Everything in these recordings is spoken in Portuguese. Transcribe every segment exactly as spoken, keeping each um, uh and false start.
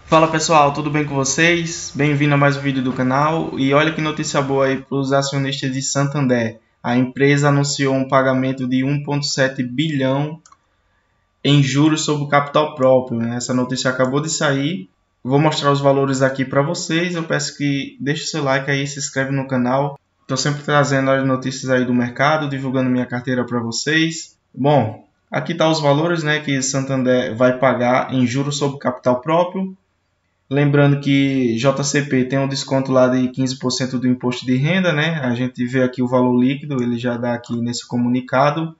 Fala pessoal, tudo bem com vocês? Bem-vindo a mais um vídeo do canal. E olha que notícia boa aí para os acionistas de Santander. A empresa anunciou um pagamento de um vírgula sete bilhão em juros sobre o capital próprio, né? Essa notícia acabou de sair. Vou mostrar os valores aqui para vocês. Eu peço que deixe seu like aí, se inscreve no canal. Estou sempre trazendo as notícias aí do mercado, divulgando minha carteira para vocês. Bom, aqui tá os valores, né, que Santander vai pagar em juros sobre o capital próprio. Lembrando que J C P tem um desconto lá de quinze por cento do imposto de renda, né? A gente vê aqui o valor líquido, ele já dá aqui nesse comunicado.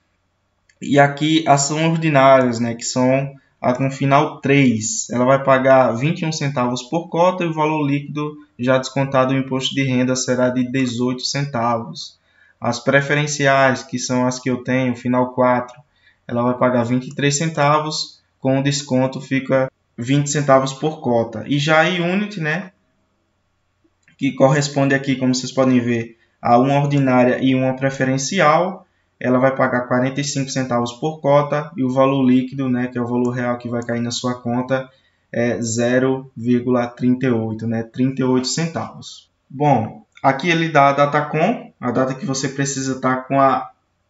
E aqui ação ordinárias, né, que são a com final três. Ela vai pagar vinte e um centavos por cota e o valor líquido já descontado o imposto de renda será de dezoito centavos. As preferenciais, que são as que eu tenho, final quatro, ela vai pagar vinte e três centavos, com o desconto fica vinte centavos por cota. E já a Unity, né, que corresponde aqui, como vocês podem ver, a uma ordinária e uma preferencial, ela vai pagar quarenta e cinco centavos por cota e o valor líquido, né, que é o valor real que vai cair na sua conta, é zero vírgula trinta e oito, né, trinta e oito centavos. Bom, aqui ele dá a data com, a data que você precisa estar com a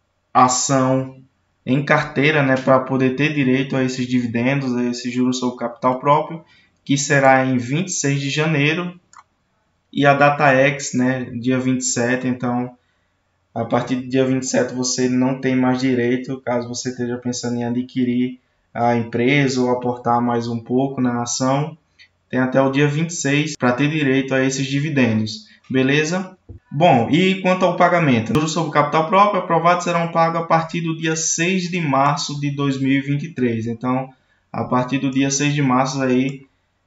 ação em carteira, né, para poder ter direito a esses dividendos, a esses juros sobre capital próprio, que será em vinte e seis de janeiro, e a data X, né, dia vinte e sete. Então, a partir do dia vinte e sete você não tem mais direito, caso você esteja pensando em adquirir a empresa ou aportar mais um pouco na ação, tem até o dia vinte e seis para ter direito a esses dividendos. Beleza? Bom, e quanto ao pagamento? Juros sobre capital próprio aprovados serão pagos a partir do dia seis de março de dois mil e vinte e três. Então, a partir do dia seis de março aí,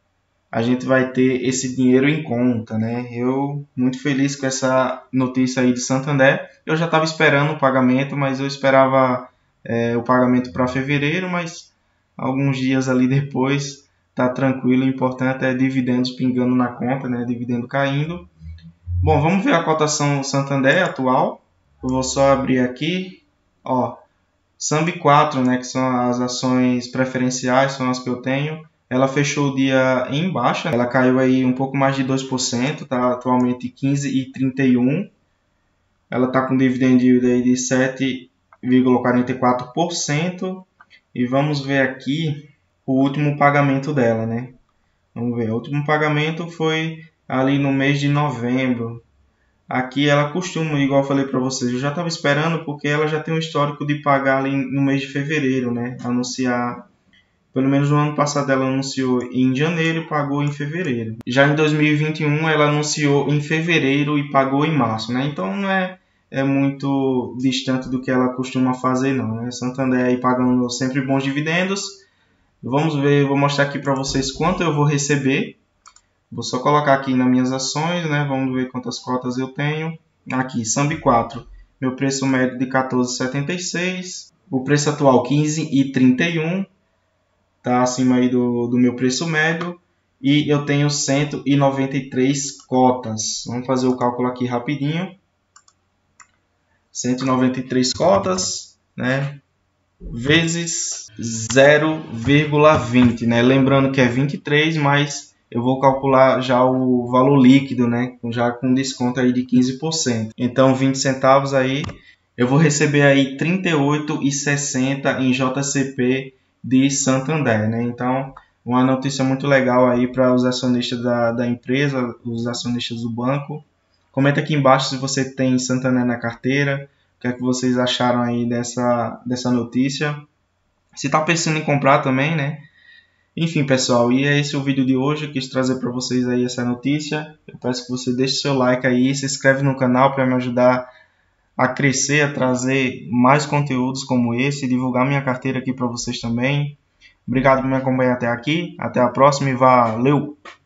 a gente vai ter esse dinheiro em conta, né? Eu muito feliz com essa notícia aí de Santander. Eu já estava esperando o pagamento, mas eu esperava é, o pagamento para fevereiro, mas alguns dias ali depois tá tranquilo. O importante é dividendos pingando na conta, né? Dividendo caindo. Bom, vamos ver a cotação Santander atual. Eu vou só abrir aqui, ó, S A M B quatro, né, que são as ações preferenciais, são as que eu tenho. Ela fechou o dia em baixa, ela caiu aí um pouco mais de dois por cento, tá atualmente quinze vírgula trinta e um. Ela tá com dividend yield aí de sete vírgula quarenta e quatro por cento. E vamos ver aqui o último pagamento dela, né? Vamos ver, o último pagamento foi ali no mês de novembro. Aqui ela costuma, igual eu falei para vocês, eu já estava esperando porque ela já tem um histórico de pagar ali no mês de fevereiro, né? Anunciar, pelo menos no ano passado ela anunciou em janeiro e pagou em fevereiro. Já em dois mil e vinte e um ela anunciou em fevereiro e pagou em março, né? Então não é, é muito distante do que ela costuma fazer não, né? Santander aí pagando sempre bons dividendos. Vamos ver, vou mostrar aqui para vocês quanto eu vou receber. Vou só colocar aqui nas minhas ações, né? Vamos ver quantas cotas eu tenho. Aqui, S A M B quatro. Meu preço médio de quatorze vírgula setenta e seis. O preço atual quinze vírgula trinta e um. Tá acima aí do, do meu preço médio. E eu tenho cento e noventa e três cotas. Vamos fazer o cálculo aqui rapidinho. cento e noventa e três cotas, né? Vezes zero vírgula vinte, né? Lembrando que é vinte e três, mas eu vou calcular já o valor líquido, né? Já com desconto aí de quinze por cento. Então, vinte centavos aí, eu vou receber aí trinta e oito vírgula sessenta em J C P de Santander, né? Então, uma notícia muito legal aí para os acionistas da, da empresa, os acionistas do banco. Comenta aqui embaixo se você tem Santander na carteira, o que é que vocês acharam aí dessa, dessa notícia. Se está pensando em comprar também, né? Enfim, pessoal, e é esse o vídeo de hoje. Eu quis trazer para vocês aí essa notícia. Eu peço que você deixe seu like aí, se inscreve no canal para me ajudar a crescer, a trazer mais conteúdos como esse, divulgar minha carteira aqui para vocês também. Obrigado por me acompanhar até aqui. Até a próxima e valeu!